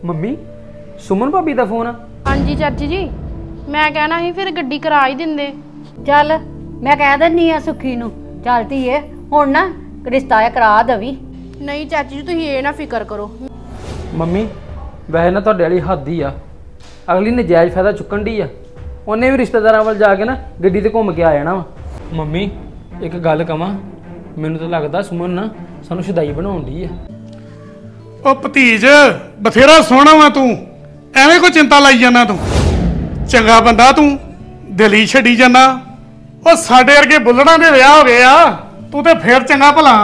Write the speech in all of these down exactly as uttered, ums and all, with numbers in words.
Mummy Suman ਭਾਬੀ ਦਾ phone ਆ? ਹਾਂਜੀ ਚਾਚੀ ਜੀ, ਮੈਂ ਕਹਿਣਾ ਸੀ ਫਿਰ ਗੱਡੀ ਕਰਾ ਹੀ ਦਿੰਦੇ। ਚੱਲ ਮੈਂ ਕਹਿ ਦਿੰਨੀ ਆ ਸੁੱਖੀ ਨੂੰ, ਚੱਲ ਧੀਏ ਹੁਣ ਨਾ ਰਿਸ਼ਤਾ ਕਰਾ ਦਵੀ। ਨਹੀਂ ਚਾਚੀ ਜੀ ਤੁਸੀਂ ਇਹ ਨਾ ਫਿਕਰ ਕਰੋ। ਮੰਮੀ ਵੈਸੇ ਨਾ ਤੁਹਾਡੇ ਵਾਲੀ ਹੱਦ ਹੀ ਆ, ਅਗਲੀ ਨਜਾਇਜ਼ ਫਾਇਦਾ ਚੁੱਕਣ ਦੀ ਆ। ਉਹਨੇ ਵੀ ਰਿਸ਼ਤੇਦਾਰਾਂ ਵੱਲ ਜਾ ਕੇ ਨਾ ਗੱਡੀ ਤੇ ਘੁੰਮ ਕੇ ਆ ਜਾਣਾ ਵਾ। ਮੰਮੀ ਇੱਕ ਗੱਲ ਕਵਾਂ, ਮੈਨੂੰ ਤਾਂ ਲੱਗਦਾ ਸੁਮਨ ਨਾ ਸਾਨੂੰ ਸ਼ੁਦਾਈ ਬਣਾਉਣ ਦੀ ਆ। ਉਹ ਭਤੀਜ ਬਥੇਰਾ ਸੋਹਣਾ ਵਾ ਤੂੰ, ਐਵੇਂ ਕੋਈ ਚਿੰਤਾ ਲਾਈ ਜਾਂਦਾ ਤੂੰ। ਚੰਗਾ ਬੰਦਾ ਤੂੰ, ਦਿਲ ਹੀ ਛੱਡੀ ਜਾਂਦਾ। ਉਹ ਸਾਡੇ ਵਰਗੇ ਬੁੱਲੜਾਂ ਦੇ ਵਿਆਹ ਹੋ ਗਏ ਆ, ਤੂੰ ਤੇ ਫੇਰ ਚੰਗਾ ਭਲਾ।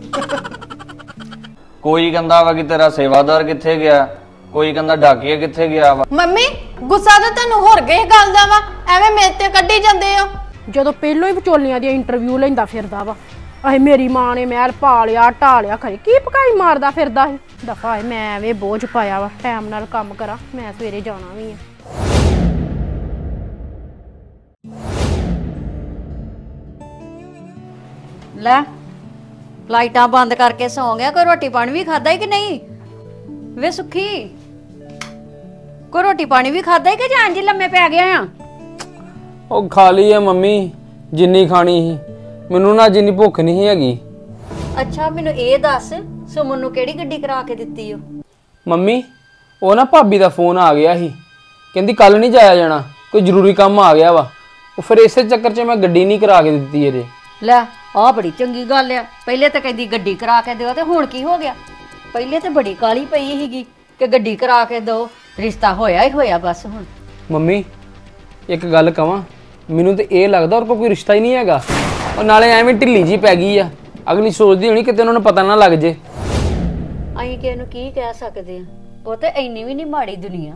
ਕੋਈ ਕਹਿੰਦਾ ਵਾ ਕਿ ਤੇਰਾ ਸੇਵਾਦਾਰ ਕਿੱਥੇ ਗਿਆ, ਕੋਈ ਕਹਿੰਦਾ ਡਾਕੀਆ ਕਿੱਥੇ ਗਿਆ ਵਾ। ਮੰਮੀ ਗੁੱਸਾ ਤਾਂ ਤੈਨੂੰ ਹੋਰ ਗਏ ਗੱਲ ਦਾ ਵਾ, ਐਵੇਂ ਮੇਰੇ ਤੇ ਕੱਢੀ ਜਾਂਦੇ ਹੋ। ਜਦੋਂ ਪਹਿਲੋਂ ਹੀ ਵਿਚੋਲੀਆਂ ਦੀ ਇੰਟਰਵਿਊ ਲੈਂਦਾ ਫਿਰਦਾ ਵਾ, ਅਹੇ ਮੇਰੀ ਮਾਂ ਨੇ ਮਹਿਲ ਪਾ ਲਿਆ ਢਾ ਲਿਆ, ਖਰੇ ਕੀ ਪਕਾਈ ਮਾਰਦਾ ਫਿਰਦਾ ਸੀ। ਦਫਾ ਹੈ, ਮੈਂ ਐਵੇਂ ਬੋਝ ਪਾਇਆ ਵਾ, ਟਾਈਮ ਨਾਲ ਕੰਮ ਕਰਾਂ, ਮੈਂ ਸਵੇਰੇ ਜਾਣਾ ਵੀ ਆ। ਲੈ ਲਾਈਟਾਂ ਬੰਦ ਕਰਕੇ ਸੌਂ ਗਿਆ, ਕੋਈ ਰੋਟੀ ਪਾਣੀ ਵੀ ਖਾਦਾ ਹੀ ਕਿ ਨਹੀਂ? ਵੇ ਸੁੱਖੀ ਕੋਈ ਰੋਟੀ ਪਾਣੀ ਵੀ ਖਾਦਾ ਹੀ ਕਿ ਜਾਂ ਜੀ ਲੰਮੇ ਪੈ ਗਿਆ ਆ? ਉਹ ਖਾ ਲਈ ਆ ਮੰਮੀ, ਜਿੰਨੀ ਖਾਣੀ ਸੀ। ਮੈਨੂੰ ਨਾ ਜਿੰਨੀ ਭੁੱਖ ਨਹੀਂ ਹੈਗੀ। ਅੱਛਾ ਮੈਨੂੰ ਇਹ ਦੱਸ, ਸੁਮਨ ਨੂੰ ਕਿਹੜੀ ਗੱਡੀ ਕਰਾ ਕੇ ਦਿੱਤੀ ਓ? ਮੰਮੀ ਉਹ ਨਾ ਭਾਬੀ ਦਾ ਫੋਨ ਆ ਗਿਆ ਸੀ, ਕਹਿੰਦੀ ਕੱਲ ਨਹੀਂ ਜਾਇਆ ਜਾਣਾ, ਕੋਈ ਜ਼ਰੂਰੀ ਕੰਮ ਆ ਗਿਆ ਵਾ। ਉਹ ਫਿਰ ਇਸੇ ਚੱਕਰ 'ਚ ਮੈਂ ਗੱਡੀ ਨਹੀਂ ਕਰਾ ਕੇ ਦਿੱਤੀ ਇਹਦੇ। ਲੈ ਆਹ ਬੜੀ ਚੰਗੀ ਗੱਲ ਆ, ਪਹਿਲੇ ਤਾਂ ਕਹਿੰਦੀ ਗੱਡੀ ਕਰਾ ਕੇ ਦਿਓ ਤੇ ਹੁਣ ਕੀ ਹੋ ਗਿਆ? ਪਹਿਲੇ ਤਾਂ ਬੜੀ ਕਾਲੀ ਪਈ ਸੀਗੀ ਕਿ ਗੱਡੀ ਕਰਾ ਕੇ ਦਿਓ, ਰਿਸ਼ਤਾ ਹੋਇਆ ਹੀ ਹੋਇਆ ਬਸ। ਹੁਣ ਮੰਮੀ ਇੱਕ ਗੱਲ ਕਵਾਂ, ਮੈਨੂੰ ਤੇ ਇਹ ਲੱਗਦਾ ਔਰ ਕੋਈ ਰਿਸ਼ਤਾ ਹੀ ਨਹੀਂ ਹੈਗਾ। ਉਹ ਨਾਲੇ ਐਵੇਂ ਢਿੱਲੀ ਜੀ ਪੈ ਗਈ ਆ, ਅਗਲੀ ਸੋਚਦੀ ਹੋਣੀ ਕਿਤੇ ਉਹਨਾਂ ਨੂੰ ਪਤਾ ਨਾ ਲੱਗ ਜੇ। ਅਸੀਂ ਕਿਸੇ ਨੂੰ ਕੀ ਕਹਿ ਸਕਦੇ ਆ, ਉਹ ਤੇ ਇੰਨੀ ਵੀ ਨਹੀਂ ਮਾੜੀ ਦੁਨੀਆ।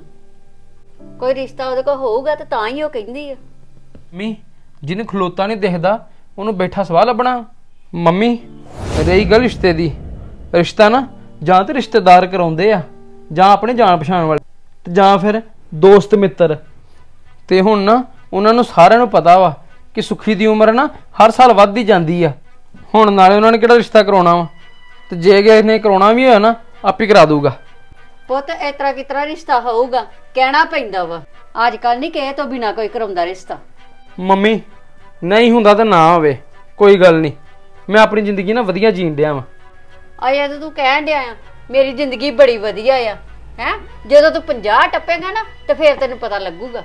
ਕੋਈ ਰਿਸ਼ਤਾ ਉਹਦੇ ਕੋਲ ਹੋਊਗਾ ਤੇ ਤਾਂ ਹੀ ਉਹ ਕਹਿੰਦੀ ਆ। ਮੰਮੀ ਜਿਹਨੂੰ ਖਲੋਤਾ ਨਹੀਂ ਦਿਖਦਾ ਉਹਨੂੰ ਬੈਠਾ ਸਵਾਲ ਲੱਭਣਾ। ਮੰਮੀ ਰਹੀ ਗੱਲ ਰਿਸ਼ਤੇ ਦੀ, ਰਿਸ਼ਤਾ ਨਾ ਜਾਂ ਤੇ ਰਿਸ਼ਤੇਦਾਰ ਕਰਾਉਂਦੇ ਆ, ਜਾਂ ਆਪਣੇ ਜਾਣ ਪਛਾਣ ਵਾਲੇ, ਤੇ ਜਾਂ ਫਿਰ ਦੋਸਤ ਮਿੱਤਰ। ਤੇ ਹੁਣ ਨਾ ਉਹਨਾਂ ਨੂੰ ਸਾਰਿਆਂ ਨੂੰ ਪਤਾ ਵਾ ਕਿ ਸੁੱਖੀ ਦੀ ਉਮਰ ਨਾ ਹਰ ਸਾਲ ਵੱਧਦੀ ਜਾਂਦੀ ਆ। ਹੁਣ ਨਾਲੇ ਉਹਨਾਂ ਨੇ ਕਿਹੜਾ ਰਿਸ਼ਤਾ ਕਰਾਉਣਾ ਵਾ, ਤੇ ਜੇ ਕਿਸੇ ਨੇ ਕਰਾਉਣਾ ਵੀ ਹੋਇਆ ਨਾ ਆਪੇ ਕਰਾ ਦੂਗਾ। ਪੁੱਤ ਇਸ ਤਰ੍ਹਾਂ ਕਿਸ ਤਰ੍ਹਾਂ ਰਿਸ਼ਤਾ ਹੋਊਗਾ, ਕਹਿਣਾ ਪੈਂਦਾ ਵਾ। ਅੱਜ ਕੱਲ ਨਹੀਂ ਕਹੇ ਤੋਂ ਬਿਨਾ ਕੋਈ ਕਰਾਉਂਦਾ ਰਿਸ਼ਤਾ। ਮੰਮੀ ਨਹੀਂ ਹੁੰਦਾ ਤਾਂ ਨਾ ਹੋਵੇ, ਕੋਈ ਗੱਲ ਨਹੀਂ। ਮੈਂ ਆਪਣੀ ਜ਼ਿੰਦਗੀ ਨਾ ਵਧੀਆ ਜੀਣ ਡਿਆ ਵਾਂ। ਆਇਆ ਤਾਂ ਤੂੰ ਕਹਿਣ ਡਿਆ ਆ ਮੇਰੀ ਜ਼ਿੰਦਗੀ ਬੜੀ ਵਧੀਆ ਆ, ਹੈ ਜਦੋਂ ਤੂੰ ਪੰਜਾਹ ਟੱਪੇਗਾ ਨਾ ਤੇ ਫੇਰ ਤੈਨੂੰ ਪਤਾ ਲੱਗੂਗਾ।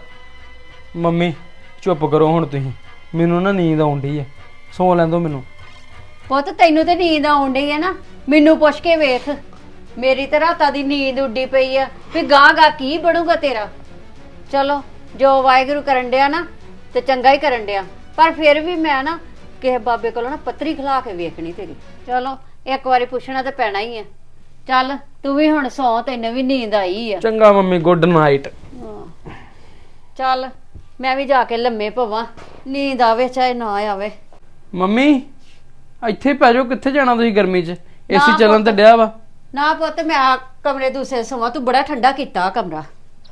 ਮੰਮੀ ਚੁੱਪ ਕਰੋ ਹੁਣ ਤੁਸੀਂ, ਮੈਨੂੰ ਨਾ ਨੀਂਦ ਆਉਣ ਡਈ ਆ, ਸੌਂ ਲੈਣ ਦਿਓ ਮੈਨੂੰ। ਪੁੱਤ ਤੈਨੂੰ ਤੇ ਨੀਂਦ ਆਉਣ ਡਈ ਆ ਨਾ, ਮੈਨੂੰ ਪੁੱਛ ਕੇ ਵੇਖ, ਮੇਰੀ ਤੇ ਰਾਤਾਂ ਦੀ ਨੀਂਦ ਉੱਡੀ ਪਈ ਆ ਵੀ ਗਾਂ ਗਾਂ ਕੀ ਬਣੂਗਾ ਤੇਰਾ। ਚਲੋ ਜੋ ਵਾਹਿਗੁਰੂ ਕਰਨ ਡਿਆ ਨਾ ਤੇ ਚੰਗਾ ਹੀ ਕਰਨ ਡਿਆ, ਪਰ ਫਿਰ ਵੀ ਮੈਂ ਨਾ ਕਿਸੇ ਬਾਬੇ ਕੋਲੋਂ ਨਾ ਪੱਤਰੀ ਖਿਲਾ ਕੇ ਵੇਖਣੀ ਤੇਰੀ। ਚਲੋ ਇੱਕ ਵਾਰੀ ਪੁੱਛਣਾ ਤੇ ਪੈਣਾ ਹੀ ਆ। ਚੱਲ ਤੂੰ ਵੀ ਹੁਣ ਸੌਂ, ਤੈਨੂੰ ਵੀ ਨੀਂਦ ਆਈ ਆ। ਚੰਗਾ ਮੰਮੀ, ਗੁੱਡ ਨਾਈਟ। ਚੱਲ ਮੈਂ ਵੀ ਜਾ ਕੇ ਲੰਮੇ ਪਵਾਂ, ਨੀਂਦ ਆਵੇ ਚਾਹੇ ਨਾ ਆਵੇ। ਮੰਮੀ ਇੱਥੇ ਪੈ ਜਾਓ, ਕਿੱਥੇ ਜਾਣਾ ਤੁਸੀਂ ਗਰਮੀ 'ਚ? ਏਸੀ ਚੱਲਣ ਤੇ ਡਿਆ ਵਾ। ਨਾ ਪੁੱਤ ਮੈਂ ਆ ਕਮਰੇ ਦੂਸਰੇ ਸੋਵਾਂ, ਤੂੰ ਬੜਾ ਠੰਡਾ ਕੀਤਾ ਕਮਰਾ।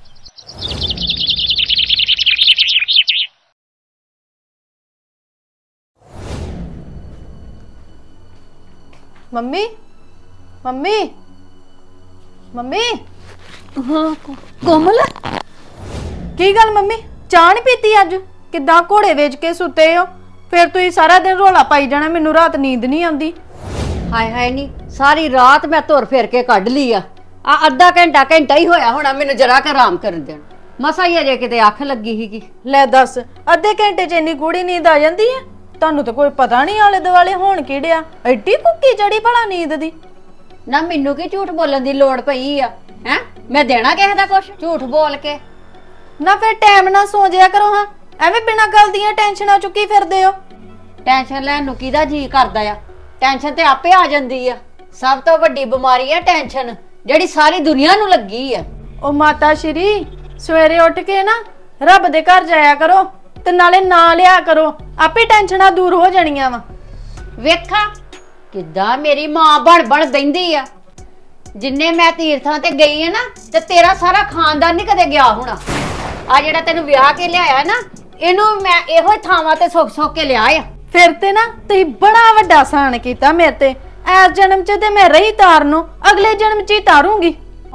ਮੰਮੀ ਮੰਮੀ ਮੰਮੀ ਹਾਂ ਕੋਮਲ, ਕੀ ਗੱਲ ਮੰਮੀ, ਚਾਹ ਨਹੀਂ ਪੀਤੀ ਅੱਜ? ਕਿੱਦਾਂ ਘੋੜੇ ਵੇਚ ਕੇ ਸੁੱਤੇ ਹੋ? ਫਿਰ ਤੁਸੀਂ ਸਾਰਾ ਦਿਨ ਰੋਲਾ ਪਾਈ ਜਾਣਾ, ਮੈਨੂੰ ਰਾਤ ਨੀਂਦ ਨਹੀਂ ਆਉਂਦੀ। ਹਾਏ ਹਾਏ ਨਹੀਂ, ਸਾਰੀ ਰਾਤ ਮੈਂ ਤੁਰ ਫਿਰ ਕੇ ਕੱਢ ਲਈ ਆ। ਆ ਅੱਧਾ ਘੰਟਾ ਘੰਟਾ ਹੀ ਹੋਇਆ ਹੋਣਾ ਮੈਨੂੰ ਜਰਾ ਕ ਆਰਾਮ ਕਰਨ ਦੇਣ, ਮਸਾ ਹੀ ਅਜੇ ਕਿਤੇ ਅੱਖ ਲੱਗੀ ਸੀਗੀ। ਲੈ ਦੱਸ, ਅੱਧੇ ਘੰਟੇ 'ਚ ਇੰਨੀ ਗੂੜੀ ਨੀਂਦ ਆ ਜਾਂਦੀ ਹੈ? ਤੁਹਾਨੂੰ ਤਾਂ ਕੋਈ ਪਤਾ ਨਹੀਂ ਆਲੇ ਦੁਆਲੇ ਹੋਣ ਕਿਹੜਿਆ, ਐਡੀ ਭੁੱਕੀ ਚੜੀ ਭਲਾ ਨੀਂਦ ਦੀ। ਨਾ ਮੈਨੂੰ ਕੀ ਝੂਠ ਬੋਲਣ ਦੀ ਲੋੜ ਪਈ ਆ? ਹੈ ਮੈਂ ਦੇਣਾ ਕਿਸੇ ਦਾ ਕੁਛ ਝੂਠ ਬੋਲ ਕੇ? ਨਾ ਫਿਰ ਟਾਈਮ ਨਾਲ ਸੌਂ ਜਿਆ ਕਰੋ ਹਾਂ, ਐਵੇਂ ਬਿਨਾਂ ਗੱਲ ਦੀਆਂ ਟੈਨਸ਼ਨਾਂ ਚੁੱਕੀ ਫਿਰਦੇ ਹੋ। ਟੈਨਸ਼ਨ ਲੈਣ ਨੂੰ ਕਿਹਦਾ ਜੀ ਕਰਦਾ ਆ? ਟੈਨਸ਼ਨ ਤੇ ਆਪੇ ਆ ਜਾਂਦੀ ਆ। ਸਭ ਤੋਂ ਵੱਡੀ ਬਿਮਾਰੀ ਆ ਟੈਨਸ਼ਨ, ਜਿਹੜੀ ਸਾਰੀ ਦੁਨੀਆ ਨੂੰ ਲੱਗੀ ਆ। ਉਹ ਮਾਤਾ ਸ਼੍ਰੀ, ਸਵੇਰੇ ਉੱਠ ਕੇ ਨਾ ਰੱਬ ਦੇ ਘਰ ਜਾਇਆ ਕਰੋ ਤੇ ਨਾਲੇ ਨਾਂ ਲਿਆ ਕਰੋ, ਆਪੇ ਟੈਨਸ਼ਨਾਂ ਦੂਰ ਹੋ ਜਾਣੀਆਂ ਵਾ। ਵੇਖਾਂ ਕਿੱਦਾਂ ਮੇਰੀ ਮਾਂ ਬਣ ਬਣ ਦਿੰਦੀ ਆ। ਜਿੰਨੇ ਮੈਂ ਤੀਰਥਾਂ ਤੇ ਗਈ ਆ ਨਾ, ਤੇ ਤੇਰਾ ਸਾਰਾ ਖਾਨਦਾਨ ਨਹੀਂ ਕਦੇ ਗਿਆ ਹੋਣਾ। ਆ ਜਿਹੜਾ ਤੈਨੂੰ ਵਿਆਹ ਕੇ ਲਿਆਇਆ ਨਾ, ਇਹਨੂੰ ਮੈਂ ਇਹੋ ਥਾਵਾਂ ਤੇ ਸੁੱਕ ਸੁੱਕ ਕੇ ਲਿਆ ਆ। ਫਿਰ ਤੇ ਨਾ ਤੁਸੀਂ ਬੜਾ ਵੱਡਾ ਸਾਨ ਕੀਤਾ ਮੇਰੇ ਤੇ। ਐਸ ਜਨਮ 'ਚ ਤੇ ਮੈਂ ਰਹੀ ਤਾਰ ਨੂੰ, ਅਗਲੇ ਜਨਮ 'ਚ ਹੀ ਤਾਰੂੰਗੀ।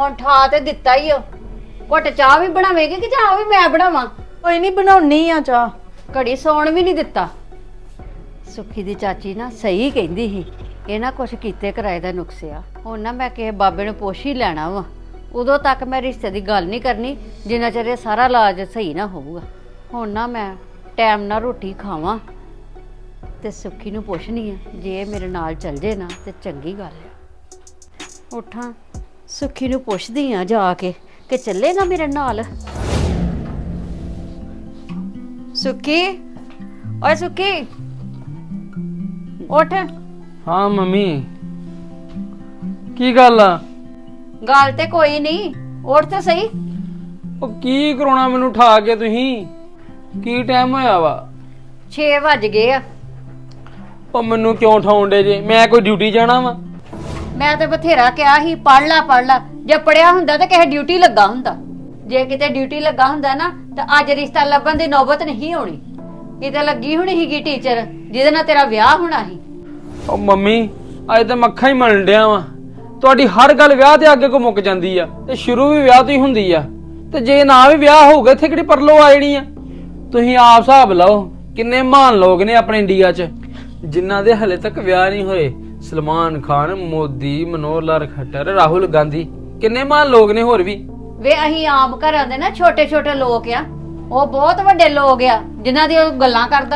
ਹੁਣ ਠਾ ਤੇ ਦਿੱਤਾ ਹੀ ਉਹ ਘੁੱਟ ਚਾਹ ਵੀ ਬਣਾਵੇਂਗੀ ਕਿ ਚਾਹ ਵੀ ਮੈਂ ਬਣਾਵਾਂ? ਕੋਈ ਨਹੀਂ ਬਣਾਉਣੀ ਆ ਚਾਹ। ਘੜੀ ਸੌਣ ਵੀ ਨਹੀਂ ਦਿੱਤਾ। ਸੁੱਖੀ ਦੀ ਚਾਚੀ ਨਾ ਸਹੀ ਕਹਿੰਦੀ ਸੀ, ਇਹ ਨਾ ਕੁਛ ਕੀਤੇ ਕਿਰਾਏ ਦਾ ਨੁਕਸ ਆ। ਹੁਣ ਨਾ ਮੈਂ ਕਿਸੇ ਬਾਬੇ ਨੂੰ ਪੁੱਛ ਹੀ ਲੈਣਾ ਵਾ, ਉਦੋਂ ਤੱਕ ਮੈਂ ਰਿਸ਼ਤੇ ਦੀ ਗੱਲ ਨਹੀਂ ਕਰਨੀ ਜਿੰਨਾ ਚਿਰ ਇਹ ਸਾਰਾ ਇਲਾਜ ਸਹੀ ਨਾ ਹੋਊਗਾ। ਹੁਣ ਨਾ ਮੈਂ ਟਾਈਮ ਨਾਲ ਰੋਟੀ ਖਾਵਾਂ ਤੇ ਸੁੱਖੀ ਨੂੰ ਪੁੱਛਣੀ ਆ, ਜੇ ਇਹ ਮੇਰੇ ਨਾਲ ਚੱਲ ਜੇ ਨਾ ਤੇ ਚੰਗੀ ਗੱਲ ਆ। ਉੱਠਾਂ ਸੁੱਖੀ ਨੂੰ ਪੁੱਛਦੀ ਆ ਜਾ ਕੇ ਕਿ ਚੱਲੇਗਾ ਮੇਰੇ ਨਾਲ। ਸੁੱਖੀ, ਓਏ ਸੁੱਖੀ ਉੱਠ। ਹਾਂ ਮੰਮੀ, ਕੀ ਗੱਲ ਆ? ਗੱਲ ਤੇ ਕੋਈ ਨਹੀਂ, ਉੱਠ ਤੇ ਸਹੀ। ਉਹ ਕੀ ਕਰਾਉਣਾ ਮੈਨੂੰ ਉਠਾ ਕੇ ਤੁਸੀਂ? ਕੀ ਟਾਈਮ ਹੋਇਆ ਵਾ? ਛੇ ਵੱਜ ਗਏ ਆ। ਉਹ ਮੈਨੂੰ ਕਿਉਂ ਉਠਾਉਣ ਡੇ ਜੇ? ਮੈਂ ਕੋਈ ਡਿਊਟੀ ਜਾਣਾ ਵਾ? ਮੈਂ ਤੇ ਬਥੇਰਾ ਕਿਹਾ ਸੀ ਪੜ ਲਾ ਪੜ ਲਾ, ਜੇ ਪੜਿਆ ਹੁੰਦਾ ਤਾਂ ਕਿਸੇ ਡਿਊਟੀ ਲੱਗਾ ਹੁੰਦਾ। ਜੇ ਕਿਤੇ ਡਿਊਟੀ ਲੱਗਾ ਹੁੰਦਾ ਨਾ ਤਾਂ ਅੱਜ ਰਿਸ਼ਤਾ ਲੱਭਣ ਦੀ ਨੌਬਤ ਨਹੀਂ ਹੋਣੀ। ਕਿਤੇ ਲੱਗੀ ਹੋਣੀ ਸੀਗੀ ਟੀਚਰ ਜਿਹਦੇ ਨਾਲ ਤੇਰਾ ਵਿਆਹ ਹੋਣਾ ਸੀ। ਉਹ ਮੰਮੀ ਅੱਜ ਤਾਂ ਮੱਖਾਂ ਹੀ ਮਲਣ ਡਿਆ ਵਾ। ਤੁਹਾਡੀ ਹਰ ਗੱਲ ਵਿਆਹ ਦੇ ਅੱਗੇ ਕੋ ਮੁੱਕ ਜਾਂਦੀ ਆ ਤੇ ਸ਼ੁਰੂ ਵੀ ਵਿਆਹ ਤੋਂ ਹੀ ਹੁੰਦੀ ਆ। ਤੇ ਜੇ ਨਾ ਵੀ ਵਿਆਹ ਹੋਊਗਾ ਇੱਥੇ ਕਿਹੜੀ ਪਰਲੋ ਆ ਜਾਣੀ ਆ? ਤੁਸੀਂ ਆਪ ਹਿਸਾਬ ਲਾਓ, ਕਿੰਨੇ ਮਹਾਨ ਲੋਕ ਨੇ ਆਪਣੇ ਇੰਡੀਆ 'ਚ ਜਿਨ੍ਹਾਂ ਦੇ ਹਲੇ ਤੱਕ ਵਿਆਹ ਨਹੀਂ ਹੋਏ। ਸਲਮਾਨ ਖਾਨ, ਮੋਦੀ, ਮਨੋਹਰ ਲਾਲ ਖੱਟਰ, ਰਾਹੁਲ ਗਾਂਧੀ, ਕਿੰਨੇ ਮਹਾਨ ਲੋਕ ਨੇ ਹੋਰ ਵੀ। ਵੇ ਅਸੀਂ ਆਮ ਘਰਾਂ ਦੇ ਨਾ ਛੋਟੇ ਛੋਟੇ ਲੋਕ ਆ, ਉਹ ਬਹੁਤ ਵੱਡੇ ਲੋਕ ਆ ਜਿਨ੍ਹਾਂ ਦੀ ਉਹ ਗੱਲਾਂ ਕਰਦਾ।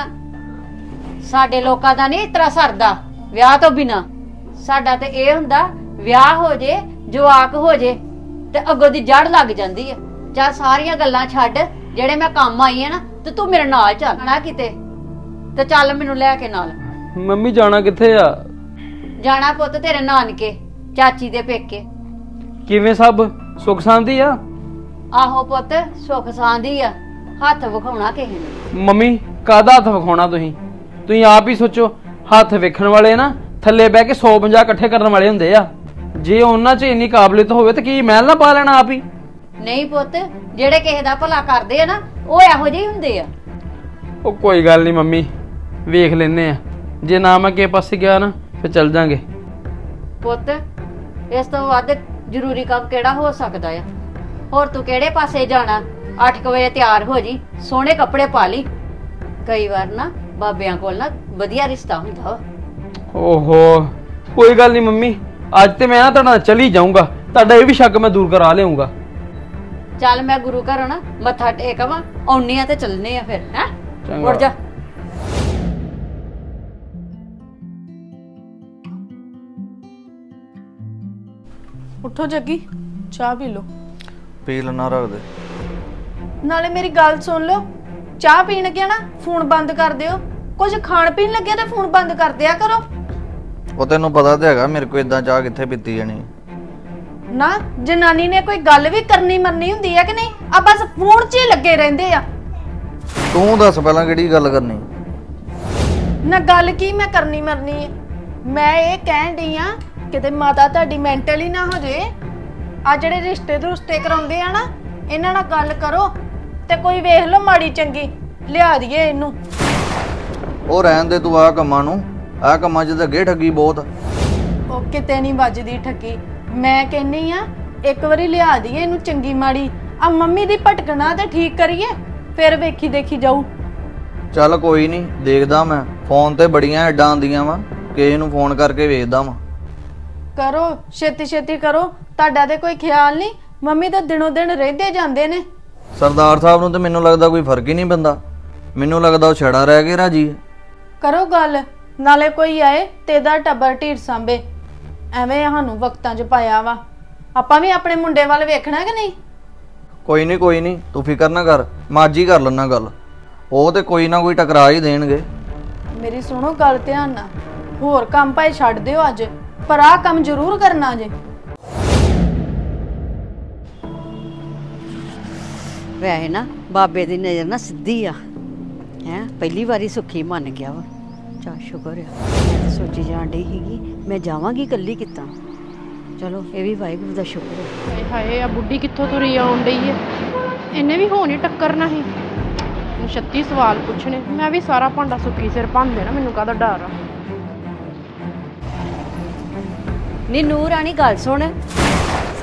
ਸਾਡੇ ਲੋਕਾਂ ਦਾ ਨਹੀਂ ਇਤਰਾ ਸਰਦਾ ਵਿਆਹ ਤੋਂ ਬਿਨਾ। ਸਾਡਾ ਤੇ ਇਹ ਹੁੰਦਾ ਵਿਆਹ ਹੋ ਜੇ, ਜਵਾਕ ਹੋ ਜੇ ਤੇ ਅੱਗੋਂ ਦੀ ਜੜ ਲੱਗ ਜਾਂਦੀ ਆ। ਚੱਲ ਸਾਰੀਆਂ ਗੱਲਾਂ ਛੱਡ, ਜਿਹੜੇ ਮੈਂ ਕੰਮ ਆਈ ਆ ਨਾ ਤੇ ਤੂੰ ਮੇਰੇ ਨਾਲ ਚੱਲ ਨਾ ਕਿਤੇ, ਤੇ ਚੱਲ ਮੈਨੂੰ ਲੈ ਕੇ ਨਾਲ। ਮੰਮੀ ਜਾਣਾ ਕਿੱਥੇ ਆ? ਜਾਣਾ ਪੁੱਤ ਤੇਰੇ ਨਾਨਕੇ, ਚਾਚੀ ਦੇ ਪੇਕੇ। ਕਿਵੇਂ ਸਭ ਸੁੱਖ ਸ਼ਾਂਤੀ ਆ? ਆਹੋ ਪੁੱਤ ਸੁੱਖ ਸਾਂਦੀ ਆ, ਹੱਥ ਵਿਖਾਉਣਾ ਕਿਸੇ ਨੂੰ। ਮੰਮੀ ਕਾਹਦਾ ਹੱਥ ਵਿਖਾਉਣਾ? ਤੁਸੀਂ ਤੁਸੀਂ ਆਪ ਹੀ ਸੋਚੋ। ਹੱਥ ਵੇਖਣ ਵਾਲੇ ਨਾ ਥੱਲੇ ਬਹਿ ਕੇ ਸੌ ਪੰਜਾਹ ਇਕੱਠੇ ਕਰਨ ਵਾਲੇ ਹੁੰਦੇ ਆ। ਜੇ ਉਹਨਾਂ 'ਚ ਇੰਨੀ ਕਾਬਲੀਅਤ ਹੋਵੇ ਤਾਂ ਕੀ ਮਹਿਲ ਨਾ ਪਾ ਲੈਣਾ ਆਪ ਹੀ? ਨਹੀਂ ਪੁੱਤ, ਜਿਹੜੇ ਕਿਸੇ ਦਾ ਭਲਾ ਕਰਦੇ ਆ ਨਾ ਉਹ ਇਹੋ ਜਿਹੇ ਹੁੰਦੇ ਆ। ਉਹ ਕੋਈ ਗੱਲ ਨਹੀਂ ਮੰਮੀ, ਵੇਖ ਲੈਨੇ ਆ। ਜੇ ਨਾ ਮੈਂ ਕਿਸੇ ਪਾਸੇ ਗਿਆ ਨਾ ਫਿਰ ਚੱਲ ਜਾਾਂਗੇ। ਪੁੱਤ ਇਸ ਤੋਂ ਵੱਧ ਜ਼ਰੂਰੀ ਕੰਮ ਕਿਹੜਾ ਹੋ ਸਕਦਾ ਆ? ਹੋਰ ਤੂੰ ਕਿਹੜੇ ਪਾਸੇ ਜਾਣਾ? ਅੱਠ ਕੁ ਵਜੇ ਤਿਆਰ ਹੋ ਜੀ, ਸੋਹਣੇ ਕੱਪੜੇ ਪਾ ਲਈ। ਕਈ ਵਾਰ ਨਾ ਬਾਬਿਆਂ ਕੋਲ ਨਾ ਵਧੀਆ ਰਿਸ਼ਤਾ ਹੁੰਦਾ ਵਾ। ਓਹੋ ਕੋਈ ਗੱਲ ਨਹੀਂ ਮੰਮੀ, ਅੱਜ ਤੇ ਮੈਂ ਨਾ ਤੁਹਾਡੇ ਨਾਲ ਚਲੀ ਜਾਊਂਗਾ। ਤੁਹਾਡਾ ਇਹ ਵੀ ਸ਼ੱਕ ਮੈਂ ਦੂਰ ਕਰਾ ਲਿਆਉਂਗਾ। ਚੱਲ ਮੈਂ ਗੁਰੂ ਘਰ ਨਾ ਮੱਥਾ ਟੇਕ ਆਵਾਂ, ਆਉਣੀ ਆ ਤੇ ਚੱਲਨੇ ਆ ਫਿਰ। ਹੈ ਚੰਗਾ। ਉੱਠ ਜਾ। ਉੱਠੋ ਜੱਗੀ, ਚਾਹ ਪੀ ਲਓ। ਪੀ ਲੈਣਾ, ਰੱਖ ਦੇ। ਨਾਲੇ ਮੇਰੀ ਗੱਲ ਸੁਣ ਲਓ, ਚਾਹ ਪੀਣ ਲੱਗਿਆ ਨਾ ਫੋਨ ਬੰਦ ਕਰ ਦਿਓ। ਕੁਝ ਖਾਣ ਪੀਣ ਲੱਗਿਆ ਤਾਂ ਫੋਨ ਬੰਦ ਕਰ ਦਿਆ ਕਰੋ। ਉਹ ਤੈਨੂੰ ਪਤਾ ਤੇ ਹੈਗਾ ਮੇਰੇ ਕੋਲ ਇਦਾਂ ਚਾਹ ਕਿੱਥੇ ਪੀਤੀ ਜਾਣੀ। ਨਾ ਜਨਾਨੀ ਨੇ ਕੋਈ ਗੱਲ ਵੀ ਕਰਨੀ ਮੰਨਣੀ ਹੁੰਦੀ ਹੈ ਕਿ ਨਹੀਂ? ਆ ਬਸ ਫੋਨ 'ਚ ਹੀ ਲੱਗੇ ਰਹਿੰਦੇ ਆ। ਤੂੰ ਦੱਸ ਪਹਿਲਾਂ ਕਿਹੜੀ ਗੱਲ ਕਰਨੀ? ਨਾ ਗੱਲ ਕੀ ਮੈਂ ਕਰਨੀ ਮਰਨੀ ਹੈ? ਮੈਂ ਇਹ ਕਹਿਣ ਡਈ ਆ ਕਿਤੇ ਮਾਤਾ ਤੁਹਾਡੀ ਮੈਂਟਲ ਹੀ ਨਾ ਹੋ ਜੇ। ਆ ਜਿਹੜੇ ਰਿਸ਼ਤੇ ਰੁਸ਼ਤੇ ਕਰਾਉਂਦੇ ਆ ਨਾ, ਇਹਨਾਂ ਨਾਲ ਗੱਲ ਕਰੋ ਤੇ ਕੋਈ ਵੇਖ ਲਓ ਮਾੜੀ ਚੰਗੀ ਲਿਆ ਦਈਏ ਇਹਨੂੰ। ਉਹ ਰਹਿਣ ਦੇ ਤੂੰ ਆਹ ਕੰਮਾਂ ਨੂੰ, ਆਹ ਕੰਮਾਂ 'ਚ ਤਾਂ ਅੱਗੇ ਠੱਗੀ ਬਹੁਤ। ਉਹ ਕਿਤੇ ਨਹੀਂ ਵੱਜਦੀ ਠੱਗੀ। ਮੈਂ ਕਹਿੰਨੀ ਆ ਇੱਕ ਵਾਰੀ ਲਿਆ ਦਈਏ ਇਹਨੂੰ ਚੰਗੀ ਮਾੜੀ। ਆ ਮੰਮੀ ਦੀ ਭਟਕਣਾ ਤੇ ਠੀਕ ਕਰੀਏ, ਫਿਰ ਵੇਖੀ ਦੇਖੀ ਜਾਊ। ਚੱਲ ਕੋਈ ਨਹੀਂ, ਦੇਖਦਾ ਮੈਂ। ਫੋਨ ਤੇ ਬੜੀਆਂ ਐਡਾਂ ਆਉਂਦੀਆਂ ਵਾ, ਕਿਸੇ ਨੂੰ ਫੋਨ ਕਰਕੇ ਵੇਖਦਾ ਵਾ। ਕਰੋ ਛੇਤੀ ਛੇਤੀ ਕਰੋ। ਤੁਹਾਡਾ ਤੇ ਕੋਈ ਖਿਆਲ ਨਹੀਂ, ਮੰਮੀ ਤਾਂ ਦਿਨੋਂ ਦਿਨ ਰਹਿੰਦੇ ਜਾਂਦੇ ਨੇ। ਸਰਦਾਰ ਸਾਹਿਬ ਨੂੰ ਤੇ ਮੈਨੂੰ ਲੱਗਦਾ ਕੋਈ ਫਰਕ ਹੀ ਨਹੀਂ ਪੈਂਦਾ। ਮੈਨੂੰ ਲੱਗਦਾ ਉਹ ਛੜਾ ਰਹਿ ਕੇ ਰਾਜੀ ਹੈ। ਕਰੋ ਗੱਲ, ਨਾਲੇ ਕੋਈ ਆਏ ਤੇ ਇਹਦਾ ਟੱਬਰ ਢੀਰ ਸਾਂਭੇ। ਐਵੇਂ ਸਾਨੂੰ ਵਕਤਾਂ 'ਚ ਪਾਇਆ ਵਾ। ਆਪਾਂ ਵੀ ਆਪਣੇ ਮੁੰਡੇ ਵੱਲ ਵੇਖਣਾ ਕਿ ਨਹੀਂ? ਕੋਈ ਨਹੀਂ ਕੋਈ ਨਹੀਂ, ਤੂੰ ਫਿਕਰ ਨਾ ਕਰ, ਮੈਂ ਅੱਜ ਹੀ ਕਰ ਲੈਣਾ ਗੱਲ। ਉਹ ਤੇ ਕੋਈ ਨਾ ਕੋਈ ਟਕਰਾ ਹੀ ਦੇਣਗੇ। ਮੇਰੀ ਸੁਣੋ ਗੱਲ ਧਿਆਨ ਨਾਲ। ਹੋਰ ਕੰਮ ਭਾਵੇਂ ਛੱਡ ਦਿਓ ਅੱਜ, ਪਰ ਆਹ ਕੰਮ ਜ਼ਰੂਰ ਕਰਨਾ ਜੇ। ਵੈਸੇ ਨਾ ਬਾਬੇ ਦੀ ਨਜ਼ਰ ਨਾ ਸਿੱਧੀ ਆ। ਹੈ ਪਹਿਲੀ ਵਾਰੀ ਸੁੱਖੀ ਮੰਨ ਗਿਆ ਵਾ। ਚਾ ਸ਼ੁਕਰ ਆ। ਮੈਂ ਤਾਂ ਸੋਚੀ ਜਾਣ ਡਈ ਸੀਗੀ ਮੈਂ ਜਾਵਾਂਗੀ ਇਕੱਲੀ ਕਿੱਦਾਂ। ਚਲੋ ਇਹ ਵੀ ਵਾਹਿਗੁਰੂ ਦਾ ਸ਼ੁਕਰ ਹੈ। ਹਾਏ ਹਾਏ ਆ ਬੁੱਢੀ ਕਿੱਥੋਂ ਤੁਰੀ ਆਉਣ ਡਈ ਹੈ? ਇਹਨੇ ਵੀ ਹੋਣੀ ਟੱਕਰਨਾ ਸੀ। ਮੈਨੂੰ ਛੱਤੀ ਸਵਾਲ ਪੁੱਛਣੇ, ਮੈਂ ਵੀ ਸਾਰਾ ਭਾਂਡਾ ਸੁੱਕੀ ਸਿਰ ਭੰਨ ਦੇਣਾ। ਮੈਨੂੰ ਕਾਹਦਾ ਡਰ ਆ? ਨੀ ਨੂਰ ਰਾਣੀ ਗੱਲ ਸੁਣ।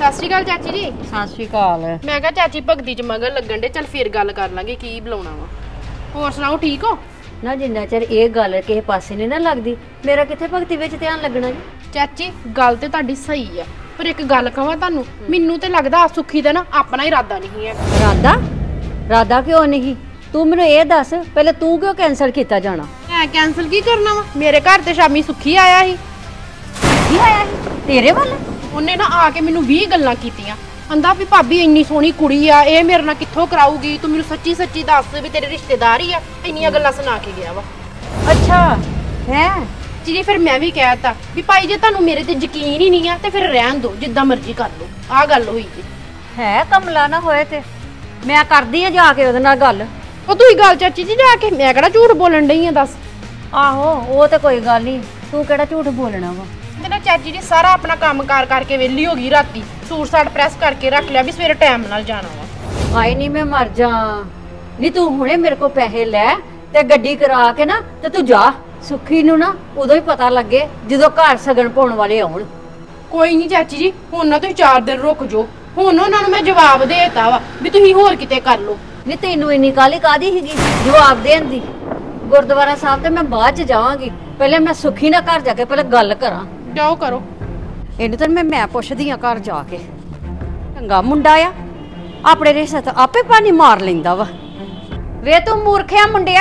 ਸਤਿ ਸ਼੍ਰੀ ਅਕਾਲ ਚਾਚੀ ਜੀ। ਸਤਿ ਸ਼੍ਰੀ ਅਕਾਲ। ਮੈਂ ਕਿਹਾ ਚਾਚੀ ਭਗਤੀ ਚ ਮਗਰ ਲੱਗਣ ਦੇ, ਚੱਲ ਫੇਰ ਗੱਲ ਕਰ ਲਾਂਗੇ ਕੀ ਬੁਲਾਉਣਾ ਵਾ। ਹੋਰ ਸੁਣਾਓ ਠੀਕ ਹੋ? ਨਾ ਜਿੰਨਾ ਚਿਰ ਇਹ ਗੱਲ ਕਿਸੇ ਪਾਸੇ ਨਹੀਂ ਨਾ ਲੱਗਦੀ, ਮੇਰਾ ਕਿੱਥੇ ਭਗਤੀ ਵਿੱਚ ਧਿਆਨ ਲੱਗਣਾ ਜੀ। ਚਾਚੀ ਗੱਲ ਤੇ ਤੁਹਾਡੀ ਸਹੀ ਆ, ਪਰ ਇੱਕ ਗੱਲ ਕਹਾਂ ਤੁਹਾਨੂੰ, ਮੈਨੂੰ ਤੇ ਲੱਗਦਾ ਸੁੱਖੀ ਦਾ ਨਾ ਆਪਣਾ ਹੀ ਇਰਾਦਾ ਨਹੀਂ ਹੈ। ਰਾਦਾ ਰਾਦਾ ਕਿਉਂ ਨਹੀਂ? ਤੂੰ ਮੈਨੂੰ ਇਹ ਦੱਸ, ਪਹਿਲੇ ਤੂੰ ਕਿਉਂ ਕੈਨਸਲ ਕੀਤਾ ਜਾਣਾ? ਮੈਂ ਕੈਨਸਲ ਕੀ ਕਰਨਾ ਵਾ? ਮੇਰੇ ਘਰ ਤੇ ਸ਼ਾਮੀ ਸੁੱਖੀ ਆਇਆ ਸੀ। ਕੀ ਆਇਆ ਸੀ ਤੇਰੇ ਵੱਲ? ਉਹਨੇ ਨਾ ਆ ਕੇ ਮੈਨੂੰ ਵੀਹ ਗੱਲਾਂ ਕੀਤੀਆਂ। ਕਹਿੰਦਾ ਵੀ ਭਾਬੀ ਇੰਨੀ ਸੋਹਣੀ ਕੁੜੀ ਆ, ਇਹ ਮੇਰੇ ਨਾਲ ਕਿੱਥੋਂ ਕਰਾਊਗੀ, ਤੂੰ ਮੈਨੂੰ ਸੱਚੀ ਸੱਚੀ ਦੱਸ ਵੀ ਤੇਰੇ ਰਿਸ਼ਤੇਦਾਰ ਹੀ ਆ। ਇੰਨੀਆਂ ਗੱਲਾਂ ਸੁਣਾ ਕੇ ਗਿਆ ਵਾ। ਅੱਛਾ ਹੈ ਜੀ ਫਿਰ ਮੈਂ ਵੀ ਕਹਿਤਾ ਵੀ ਭਾਈ ਜੇ ਤੁਹਾਨੂੰ ਮੇਰੇ ਤੇ ਯਕੀਨ ਹੀ ਨਹੀਂ ਆ ਤੇ ਫਿਰ ਰਹਿਣ ਦਿਓ, ਜਿੱਦਾਂ ਮਰਜ਼ੀ ਕਰ ਲਓ। ਆਹ ਗੱਲ ਹੋਈ ਜੀ। ਹੈ ਕਮਲਾ ਨਾ ਹੋਏ ਤੇ ਮੈਂ ਕਰਦੀ ਆ ਜਾ ਕੇ ਉਹਦੇ ਨਾਲ ਗੱਲ। ਉਹ ਤੂੰ ਹੀ ਗੱਲ ਚਾਚੀ ਜੀ ਜਾ ਕੇ, ਮੈਂ ਕਿਹੜਾ ਝੂਠ ਬੋਲਣ ਡਈ ਆ ਦੱਸ। ਆਹੋ ਉਹ ਤੇ ਕੋਈ ਗੱਲ ਨਹੀਂ, ਤੂੰ ਕਿਹੜਾ ਝੂਠ ਬੋਲਣਾ ਵਾ। ਤੇ ਨਾ ਚਾਚੀ ਜੀ ਸਾਰਾ ਆਪਣਾ ਕੰਮ ਕਾਰ ਕਰਕੇ ਵਿਹਲੀ ਹੋ ਗਈ, ਰਾਤੀ ਸੂਟ ਸਾਟ ਪ੍ਰੈਸ ਕਰਕੇ ਰੱਖ ਲਿਆ ਵੀ ਸਵੇਰੇ ਟਾਈਮ ਨਾਲ ਜਾਣਾ ਵਾ। ਹਾਏ ਨਹੀਂ ਮੈਂ ਮਰ ਜਾ। ਨਹੀਂ ਤੂੰ ਹੁਣੇ ਮੇਰੇ ਕੋਲ ਪੈਸੇ ਲੈ ਤੇ ਗੱਡੀ ਕਰਾ ਕੇ ਨਾ ਤੇ ਤੂੰ ਜਾ। ਸੁੱਖੀ ਨੂੰ ਨਾ ਉਦੋਂ ਹੀ ਪਤਾ ਲੱਗੇ ਜਦੋਂ ਘਰ ਸਗਨ ਪਾਉਣ ਵਾਲੇ ਆਉਣ। ਕੋਈ ਨਹੀਂ ਚਾਚੀ ਜੀ, ਹੁਣ ਨਾ ਤੁਸੀਂ ਚਾਰ ਦਿਨ ਰੁਕ ਜਾਓ। ਹੁਣ ਉਹਨਾਂ ਨੂੰ ਮੈਂ ਜਵਾਬ ਦੇਤਾ ਵਾ ਵੀ ਤੁਸੀਂ ਹੋਰ ਕਿਤੇ ਕਰ ਲਓ। ਨਹੀਂ ਤੈਨੂੰ ਇੰਨੀ ਕਾਹਲੀ ਕਾਹਦੀ ਸੀਗੀ ਜਵਾਬ ਦੇਣ ਦੀ? ਗੁਰਦੁਆਰਾ ਸਾਹਿਬ ਤੇ ਮੈਂ ਬਾਅਦ ਚ ਜਾਵਾਂਗੀ, ਪਹਿਲੇ ਮੈਂ ਸੁੱਖੀ ਨਾਲ ਘਰ ਜਾ ਕੇ ਪਹਿਲੇ ਗੱਲ ਕਰਾਂ। ਜਾਓ ਕਰੋ। ਇਹਨੂੰ ਤਾਂ ਮੈਂ ਮੈਂ ਪੁੱਛਦੀ ਆ ਘਰ ਜਾ ਕੇ। ਚੰਗਾ ਮੁੰਡਾ ਆ, ਆਪਣੇ ਰਿਸ਼ਤੇ ਤਾਂ ਆਪੇ ਪਾਣੀ ਮਾਰ ਲੈਂਦਾ ਵਾ। ਵੇ ਤੂੰ ਮੂਰਖਿਆ ਮੁੰਡਿਆ।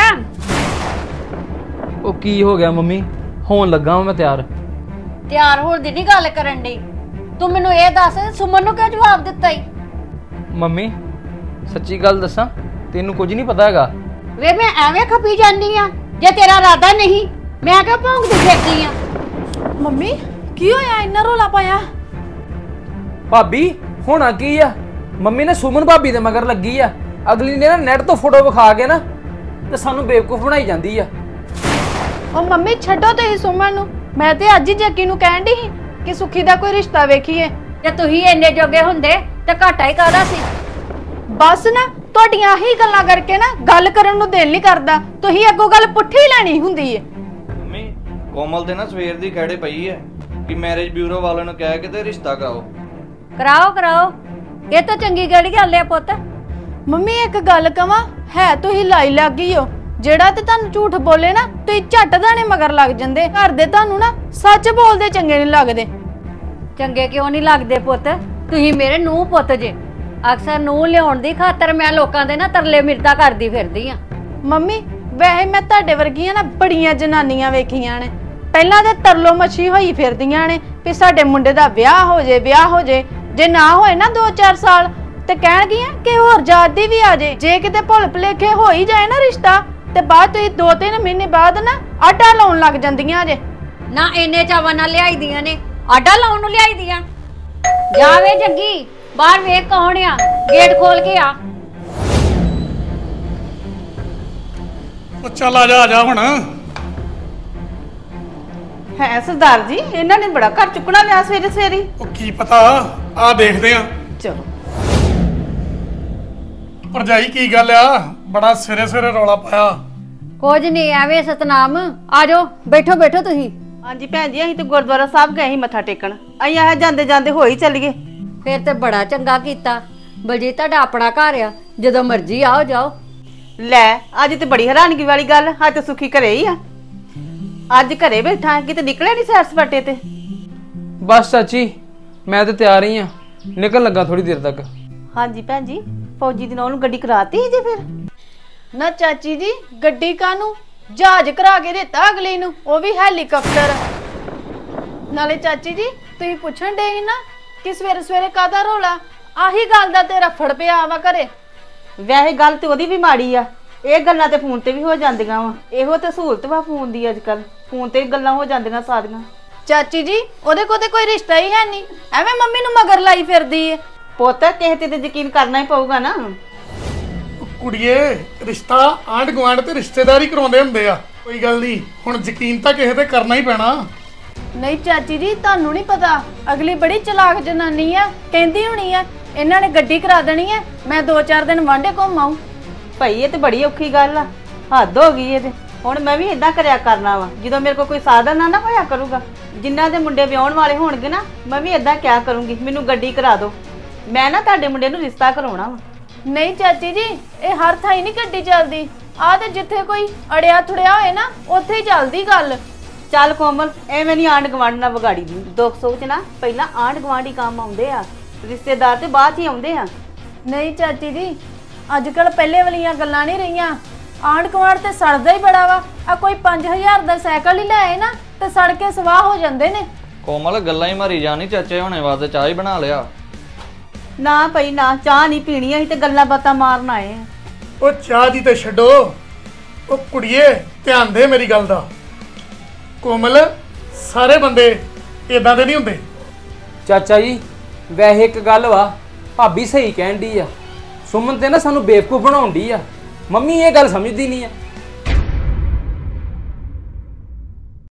ਉਹ ਕੀ ਹੋ ਗਿਆ ਮੰਮੀ? ਹੋਣ ਲੱਗਾ ਮੈਂ ਤਿਆਰ। ਤਿਆਰ ਹੋਣ ਦੀ ਨਹੀਂ ਗੱਲ ਕਰਨ ਡਈ। ਤੂੰ ਮੈਨੂੰ ਇਹ ਦੱਸ ਸੁਮਨ ਨੂੰ ਕਿਉਂ ਜਵਾਬ ਦਿੱਤਾ ਈ? ਮੰਮੀ ਸੱਚੀ ਗੱਲ ਦੱਸਾਂ, ਤੈਨੂੰ ਕੁਝ ਨਹੀਂ ਪਤਾ ਹੈਗਾ। ਵੇ ਮੈਂ ਐਵੇਂ ਖਪੀ ਜਾਂਦੀ ਆ? ਜੇ ਤੇਰਾ ਇਰਾਦਾ ਨਹੀਂ ਮੈਂ ਕਿਉਂ ਭੌਂਕਦੀ ਫਿਰਦੀ ਆ? ਮੰਮੀ ਕੀ ਹੋਇਆ, ਇੰਨਾ ਰੋਲਾ ਪਾਇਆ? ਭਾਬੀ ਹੋਣਾ ਕੀ ਆ? ਮੰਮੀ ਨੇ ਸੁਮਨ ਭਾਬੀ ਦੇ ਮਗਰ ਲੱਗੀ ਆ। ਅਗਲੀ ਨੇ ਨਾ ਨੈਟ ਤੋਂ ਫੋਟੋ ਵਿਖਾ ਕੇ ਨਾ ਤੇ ਸਾਨੂੰ ਬੇਵਕੂਫ ਬਣਾਈ ਜਾਂਦੀ ਆ। ਉਹ ਮੰਮੀ ਛੱਡੋ ਤੁਸੀਂ ਸੁਮਨ ਨੂੰ, ਮੈਂ ਤੇ ਅੱਜ ਹੀ ਜੱਗੀ ਨੂੰ ਕਹਿਣ ਦੀ ਸੀ ਕਿ ਸੁੱਖੀ ਦਾ ਕੋਈ ਰਿਸ਼ਤਾ ਵੇਖੀਏ। ਜੇ ਤੁਸੀਂ ਇੰਨੇ ਜੋਗੇ ਹੁੰਦੇ ਤੇ ਘਾਟਾ ਹੀ ਕਾਹਦਾ ਸੀ? ਬਸ ਨਾ ਤੁਹਾਡੀਆਂ ਹੀ ਗੱਲਾਂ ਕਰਕੇ ਨਾ ਗੱਲ ਕਰਨ ਨੂੰ ਦਿਲ ਨਹੀਂ ਕਰਦਾ। ਤੁਸੀਂ ਅੱਗੋਂ ਗੱਲ ਪੁੱਠੀ ਲੈਣੀ ਹੁੰਦੀ ਏ। ਮੰਮੀ ਕੋਮਲ ਤੇ ਨਾ ਸਵੇਰ ਦੀ ਖੜੇ ਪਈ ਹੈ ਕਿ ਮੈਰਿਜ ਬਿਊਰੋ ਵਾਲਿਆਂ ਨੂੰ ਕਹਿ ਕੇ ਤੇ ਰਿਸ਼ਤਾ ਕਰਾਓ। ਕਰਾਓ ਕਰਾਓ, ਇਹ ਤਾਂ ਚੰਗੀ ਗੜੀ ਗੱਲ ਆ ਪੁੱਤ। ਮੰਮੀ ਇੱਕ ਗੱਲ ਕਵਾਂ, ਹੈ ਤੁਸੀਂ ਲਾਈ ਲੱਗ ਗਈ ਹੋ। ਜਿਹੜਾ ਤੇ ਤੁਹਾਨੂੰ ਝੂਠ ਬੋਲੇ ਨਾ ਤੁਸੀਂ ਝੱਟ ਦਾਣੇ ਮਗਰ ਲੱਗ ਜਾਂਦੇ। ਘਰ ਦੇ ਤੁਹਾਨੂੰ ਨਾ ਸੱਚ ਬੋਲਦੇ ਚੰਗੇ ਨਹੀਂ ਲੱਗਦੇ। ਚੰਗੇ ਕਿਉਂ ਨਹੀਂ ਲੱਗਦੇ ਪੁੱਤ? ਤੁਸੀਂ ਮੇਰੇ ਨੂੰਹ ਪੁੱਤ ਜੇ। ਅਕਸਰ ਨੂੰਹ ਲਿਆਉਣ ਦੀ ਖਾਤਰ ਮੈਂ ਲੋਕਾਂ ਦੇ ਨਾ ਤਰਲੇ ਮਿਰਦਾ ਕਰਦੀ ਫਿਰਦੀ ਆ। ਮੰਮੀ ਵੈਸੇ ਮੈਂ ਤੁਹਾਡੇ ਵਰਗੀਆਂ ਨਾ ਬੜੀਆਂ ਜਨਾਨੀਆਂ ਵੇਖੀਆਂ ਨੇ, ਪਹਿਲਾਂ ਤੇ ਤਰਲੋ ਮੱਛੀ ਹੋਈ ਫਿਰਦੀਆਂ ਨੇ ਵੀ ਸਾਡੇ ਮੁੰਡੇ ਦਾ ਵਿਆਹ ਹੋ ਜੇ ਵਿਆਹ ਹੋ ਜੇ। ਜੇ ਨਾ ਹੋਏ ਨਾ ਦੋ ਚਾਰ ਸਾਲ ਤੇ ਕਹਿਣਗੀਆਂ ਕਿ ਹੋਰ ਜਾਤ ਦੀ ਵੀ ਆ ਜੇ। ਜੇ ਕਿਤੇ ਭੁੱਲ ਭੁਲੇਖੇ ਹੋ ਹੀ ਜਾਏ ਨਾ ਰਿਸ਼ਤਾ ਤੇ ਬਾਅਦ ਤੁਸੀਂ ਦੋ ਤਿੰਨ ਮਹੀਨੇ ਬਾਅਦ ਨਾ ਆਟਾ ਲਾਉਣ ਲੱਗ ਜਾਂਦੀਆਂ ਜੇ। ਨਾ ਇੰਨੇ ਚਾਵਾਂ ਨਾਲ ਲਿਆਈ ਦੀਆਂ ਨੇ, ਆਡਾ ਲਾਉਣ ਨੂੰ ਲਿਆਈ ਦੀਆਂ। ਜਾਵੇ ਜੱਗੀ ਬਾਹਰ ਵੇਖ ਕੌਣ ਆ, ਗੇਟ ਖੋਲ ਕੇ ਆ। ਉਹ ਚੱਲ ਆ ਜਾ ਆ ਜਾ ਹੁਣ। ਹੈ ਸਰਦਾਰ ਜੀ, ਇਹਨਾਂ ਨੇ ਬੜਾ ਘਰ ਚੁੱਕਣਾ ਲਿਆ ਸਵੇਰੇ ਸਵੇਰੇ। ਉਹ ਕੀ ਪਤਾ, ਆ ਦੇਖਦੇ ਆ। ਚਲੋ ਭਰਜਾਈ ਕੀ ਗੱਲ ਆ, ਬੜਾ ਸਵੇਰੇ ਸਵੇਰੇ ਰੌਲਾ ਪਾਇਆ। ਕੁਝ ਨਹੀਂ ਐਵੇਂ ਸਤਨਾਮ, ਆ ਜਾਓ ਬੈਠੋ ਬੈਠੋ ਤੁਸੀਂ। ਹਾਂਜੀ ਭੈਣ ਜੀ, ਅਸੀਂ ਤੇ ਗੁਰਦੁਆਰਾ ਸਾਹਿਬ ਗਏ ਸੀ ਮੱਥਾ ਟੇਕਣ। ਅਸੀਂ ਆ ਜਾਂਦੇ ਜਾਂਦੇ ਹੋਈ ਚੱਲੀਏ। ਫਿਰ ਤੇ ਬੜਾ ਚੰਗਾ ਕੀਤਾ। ਬਲਜੀਤ ਤੁਹਾਡਾ ਆਪਣਾ ਘਰ ਆ, ਜਦੋਂ ਮਰਜ਼ੀ ਆਓ ਜਾਓ। ਲੈ ਅੱਜ ਤੇ ਬੜੀ ਹੈਰਾਨਗੀ ਵਾਲੀ ਗੱਲ, ਅੱਜ ਤੇ ਸੁੱਖੀ ਘਰੇ ਹੀ ਆ। ਅੱਜ ਘਰੇ ਬੈਠਾ, ਕਿਤੇ ਨਿਕਲਿਆ ਨਹੀਂ ਸੈਰ ਸਪਾਟੇ ਤੇ? ਬਸ ਚਾਚੀ ਮੈਂ ਤੇ ਤਿਆਰ ਹੀ ਆ, ਨਿਕਲਣ ਲੱਗਾ ਥੋੜੀ ਦੇਰ ਤੱਕ। ਹਾਂਜੀ ਭੈਣ ਜੀ, ਫੌਜੀ ਦੀ ਨੂੰ ਗੱਡੀ ਕਰਾਤੀ ਜੇ? ਫਿਰ ਨਾ ਚਾਚੀ ਜੀ, ਗੱਡੀ ਕਾਹਨੂੰ, ਜਹਾਜ਼ ਕਰਾ ਕੇ ਦਿੱਤਾ ਅਗਲੀ ਨੂੰ, ਉਹ ਵੀ ਹੈਲੀਕਾਪਟਰ। ਨਾਲੇ ਚਾਚੀ ਜੀ ਤੁਸੀਂ ਪੁੱਛਣ ਡੇ ਨਾ ਕਿ ਸਵੇਰੇ ਸਵੇਰੇ ਕਾਹਦਾ ਰੋਲਾ, ਆਹੀ ਗੱਲ ਦਾ ਤੇ ਰਫੜ ਪਿਆ ਵਾ ਘਰੇ। ਵੈਸੇ ਗੱਲ ਤੇ ਉਹਦੀ ਵੀ ਮਾੜੀ ਆ, ਇਹ ਗੱਲਾਂ ਤੇ ਫੋਨ ਤੇ ਵੀ ਹੋ ਜਾਂਦੀਆਂ ਵਾ। ਇਹੋ ਤੇ ਸਹੂਲਤ ਵਾ ਫੋਨ ਦੀ, ਅੱਜ ਕੱਲ ਫੋਨ ਤੇ ਗੱਲਾਂ ਹੋ ਜਾਂਦੀਆਂ ਸਾਰੀਆਂ। ਚਾਚੀ ਜੀ ਉਹਦੇ ਕੋਲ ਤੇ ਕੋਈ ਰਿਸ਼ਤਾ ਹੀ ਹੈ ਨਹੀਂ, ਐਵੇਂ ਮੰਮੀ ਨੂੰ ਮਗਰ ਲਾਈ ਫਿਰਦੀ ਏ। ਪੁੱਤ ਕਿਸੇ ਤੇ ਤੇ ਯਕੀਨ ਕਰਨਾ ਹੀ ਪਊਗਾ ਨਾ। ਕੁੜੀਏ ਰਿਸ਼ਤਾ ਆਂਢ ਗੁਆਂਢ ਤੇ ਰਿਸ਼ਤੇਦਾਰੀ ਕਰਾਉਂਦੇ ਹੁੰਦੇ ਆ, ਕੋਈ ਗੱਲ ਨਹੀਂ, ਹੁਣ ਯਕੀਨ ਤਾਂ ਕਿਸੇ ਤੇ ਕਰਨਾ ਹੀ ਪੈਣਾ। ਨਹੀਂ ਚਾਚੀ ਜੀ ਤੁਹਾਨੂੰ ਨਹੀਂ ਪਤਾ, ਅਗਲੀ ਬੜੀ ਚਲਾਕ ਜਨਾਨੀ ਆ, ਕਹਿੰਦੀ ਹੋਣੀ ਆ ਇਹਨਾਂ ਨੇ ਗੱਡੀ ਕਰਾ ਦੇਣੀ ਆ, ਮੈਂ ਦੋ ਚਾਰ ਦਿਨ ਵਾਂਢੇ ਘੁੰਮ ਆਊਂ। ਭਾਈ ਇਹ ਤੇ ਬੜੀ ਔਖੀ ਗੱਲ ਆ, ਹੱਦ ਹੋ ਗਈ ਇਹ ਤੇ। ਹੁਣ ਮੈਂ ਵੀ ਇਦਾਂ ਕਰਿਆ ਕਰਨਾ ਵਾ ਜਦੋਂ ਮੇਰੇ ਕੋਲ ਕੋਈ ਸਾਧਨ ਨਾ ਨਾ ਹੋਇਆ ਕਰੂਗਾ ਜਿਨ੍ਹਾਂ ਦੇ ਮੁੰਡੇ ਵਿਆਹਣ ਵਾਲੇ ਹੋਣਗੇ ਨਾ ਮੈਂ ਵੀ ਇਦਾਂ ਕਿਆ ਕਰੂੰਗੀ ਮੈਨੂੰ ਗੱਡੀ ਕਰਾ ਦਿਓ ਮੈਂ ਨਾ ਤੁਹਾਡੇ ਮੁੰਡੇ ਨੂੰ ਰਿਸ਼ਤਾ ਕਰਾਉਣਾ ਵਾ। ਨਹੀਂ ਚਾਚੀ ਜੀ ਇਹ ਹਰ ਥਾਂ ਹੀ ਨਹੀਂ ਗੱਡੀ ਚੱਲਦੀ ਆ ਤੇ ਜਿੱਥੇ ਕੋਈ ਅੜਿਆ ਥੁੜਿਆ ਹੋਏ ਨਾ ਉੱਥੇ ਹੀ ਚੱਲਦੀ ਗੱਲ। ਚੱਲ ਕੋਮਲ ਐਵੇਂ ਨਹੀਂ ਆਂਢ ਗੁਆਂਢ ਨਾਲ ਵਿਗਾੜੀ ਦੀ ਦੁੱਖ ਸੁੱਖ ਚ ਨਾ ਪਹਿਲਾਂ ਆਂਢ ਗੁਆਂਢ ਹੀ ਕੰਮ ਆਉਂਦੇ ਆ ਰਿਸ਼ਤੇਦਾਰ ਤੇ ਬਾਅਦ ਚ ਹੀ ਆਉਂਦੇ ਆ। ਨਹੀਂ ਚਾਚੀ ਜੀ ਅੱਜ ਕੱਲ ਪਹਿਲੇ ਵਾਲੀਆਂ ਗੱਲਾਂ ਨਹੀਂ ਰਹੀਆਂ ਆਂਢ ਗੁਆਂਢ ਤੇ ਸੜਦਾ ਹੀ ਬੜਾ ਵਾ ਆ ਕੋਈ ਪੰਜ ਹਜ਼ਾਰ ਦਾ ਸਾਈਕਲ ਹੀ ਲੈ ਆਏ ਨਾ ਤੇ ਸੜ ਕੇ ਸਵਾਹ ਹੋ ਜਾਂਦੇ ਨੇ। ਕੋਮਲ ਗੱਲਾਂ ਹੀ ਮਾਰੀ ਜਾਣੀ ਚਾਚੇ ਹੋਣੇ ਵਾਸਤੇ ਚਾਹ ਹੀ ਬਣਾ ਲਿਆ। ਨਾ ਭਈ ਨਾ ਚਾਹ ਨਹੀਂ ਪੀਣੀ ਅਸੀਂ ਤੇ ਗੱਲਾਂ ਬਾਤਾਂ ਮਾਰਨ ਆਏ ਆ। ਉਹ ਚਾਹ ਦੀ ਤੇ ਛੱਡੋ ਉਹ ਕੁੜੀਏ ਧਿਆਨ ਦੇ ਮੇਰੀ ਗੱਲ ਦਾ ਕੋਮਲ ਸਾਰੇ ਬੰਦੇ ਇਦਾਂ ਦੇ ਨਹੀਂ ਹੁੰਦੇ। ਚਾਚਾ ਜੀ ਵੈਸੇ ਇੱਕ ਗੱਲ ਵਾ ਭਾਬੀ ਸਹੀ ਕਹਿਣ ਦੀ ਆ ਸੁਮਨ ਤੇ ਨਾ ਸਾਨੂੰ ਬੇਵਕੂਫ ਬਣਾਉਣ ਦੀ ਆ ਮੰਮੀ ਇਹ ਗੱਲ ਸਮਝਦੀ ਨਹੀਂ ਆ